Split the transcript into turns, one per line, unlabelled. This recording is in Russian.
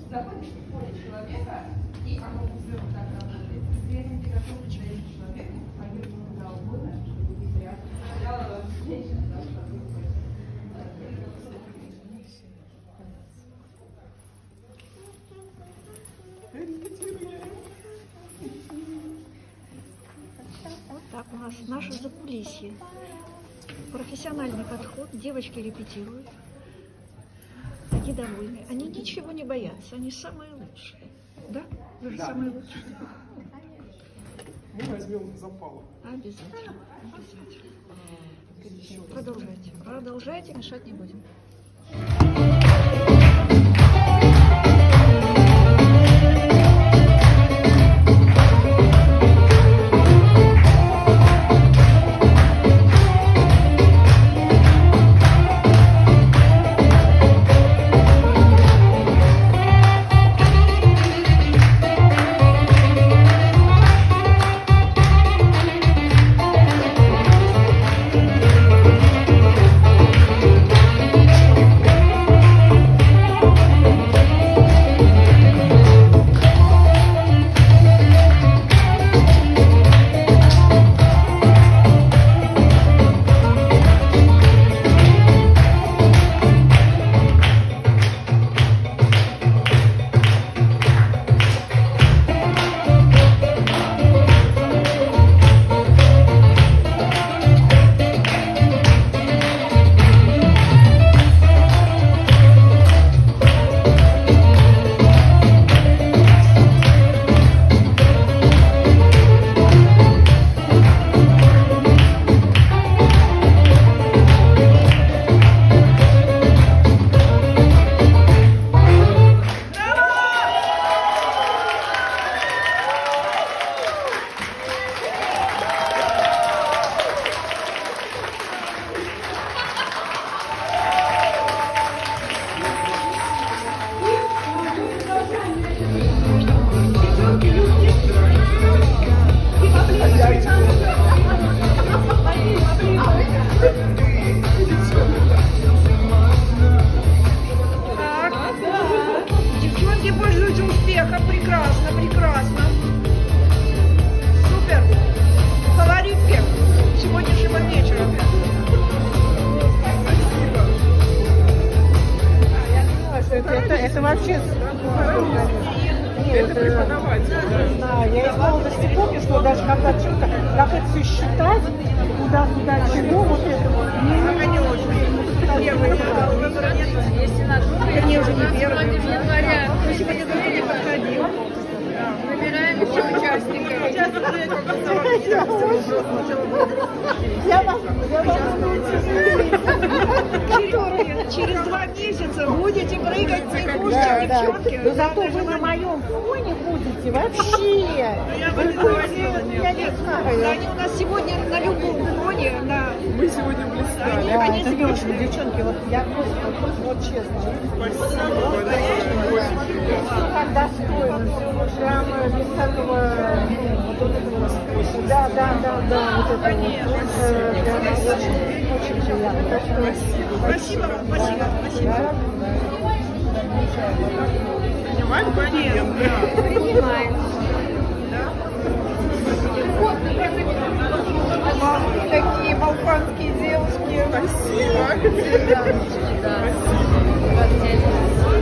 заходишь в поле человека, и оно все вот так работает. При этом ты готов доверить человеку, поверить куда угодно, чтобы быть приятно. Сначала женщина должна быть.
Вот так у нас наше закулисье. Профессиональный подход. Девочки репетируют. Они довольны. Они ничего не боятся. Они самые лучшие. Да? Вы же самые лучшие.
Мы возьмем запалы.
Обязательно. Обязательно. Продолжайте. Продолжайте, мешать не будем. Прекрасно, прекрасно. Супер. Колоритки сегодняшнего вечера.
Это вообще...
Это преподаватель.
Не знаю, я из молодости помню, что даже когда что-то, как это все считать, куда-куда, чего, вот это вот.
Они очень первые. Если на они уже не первые. января. Мы сегодня говорили, подходил. Выбираем еще участников.
Я вас
Через 2 месяца будете прыгать в лягушки,
да,
девчонки.
Но зато вы на моем фоне будете вообще. Вы будете, я не знаю.
Они у нас сегодня на любом фоне, да.
Мы сегодня блистали.
Да, это девушки, девчонки, вот я просто, вот честно.
Спасибо большое. Очень приятно.
Как достойно, прямо без всякого, вот этого, да, вот это вот, очень приятно.
Спасибо вам, спасибо, спасибо.
Принимаем комплименты.
Принимаем. Такие балканские девушки.
Спасибо.
Да. Спасибо.